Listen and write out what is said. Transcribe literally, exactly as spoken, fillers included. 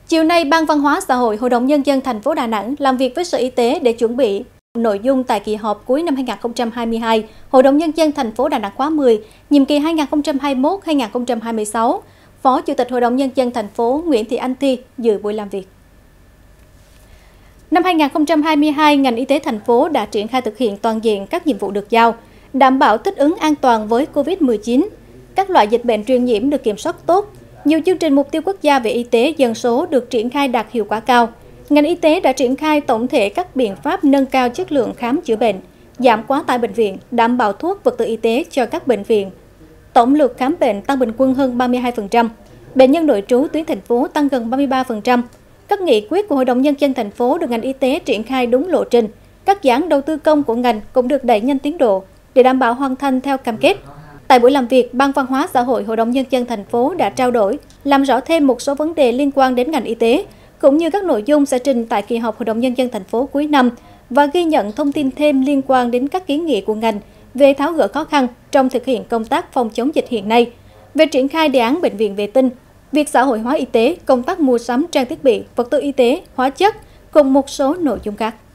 Chiều nay, Ban Văn hóa Xã hội Hội đồng Nhân dân thành phố Đà Nẵng làm việc với Sở Y tế để chuẩn bị nội dung tại kỳ họp cuối năm hai nghìn không trăm hai mươi hai, Hội đồng Nhân dân thành phố Đà Nẵng khóa mười, nhiệm kỳ hai nghìn không trăm hai mươi mốt đến hai nghìn không trăm hai mươi sáu. Phó Chủ tịch Hội đồng Nhân dân thành phố Nguyễn Thị Anh Thi dự buổi làm việc. Năm hai nghìn không trăm hai mươi hai, ngành y tế thành phố đã triển khai thực hiện toàn diện các nhiệm vụ được giao, đảm bảo thích ứng an toàn với Covid mười chín. Các loại dịch bệnh truyền nhiễm được kiểm soát tốt. Nhiều chương trình mục tiêu quốc gia về y tế dân số được triển khai đạt hiệu quả cao. Ngành y tế đã triển khai tổng thể các biện pháp nâng cao chất lượng khám chữa bệnh, giảm quá tải bệnh viện, đảm bảo thuốc vật tư y tế cho các bệnh viện. Tổng lượt khám bệnh tăng bình quân hơn ba mươi hai phần trăm. Bệnh nhân nội trú tuyến thành phố tăng gần ba mươi ba phần trăm. Các nghị quyết của Hội đồng Nhân dân thành phố được ngành y tế triển khai đúng lộ trình. Các dự án đầu tư công của ngành cũng được đẩy nhanh tiến độ để đảm bảo hoàn thành theo cam kết. Tại buổi làm việc, Ban Văn hóa Xã hội Hội đồng Nhân dân thành phố đã trao đổi, làm rõ thêm một số vấn đề liên quan đến ngành y tế, cũng như các nội dung sẽ trình tại kỳ họp Hội đồng Nhân dân thành phố cuối năm và ghi nhận thông tin thêm liên quan đến các kiến nghị của ngành về tháo gỡ khó khăn trong thực hiện công tác phòng chống dịch hiện nay, về triển khai đề án bệnh viện vệ tinh, việc xã hội hóa y tế, công tác mua sắm trang thiết bị, vật tư y tế, hóa chất, cùng một số nội dung khác.